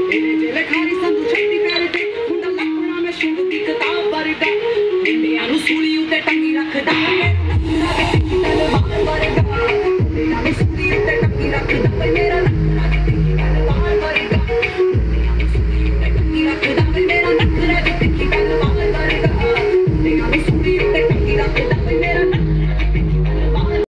तेरे जेले खारी संधू छत्ती करते मुंडा लपना में शुभ की किताब वर्गा इंडिया नु सूली उते टंगी रखदा तलवार वर्गा इंडिया नु सूली उते टंगी रखदा